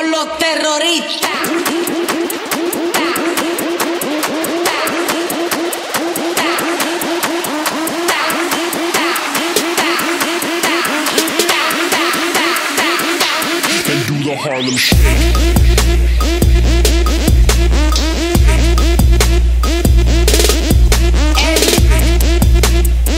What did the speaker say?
con los terroristas. And do the Harlem Shake.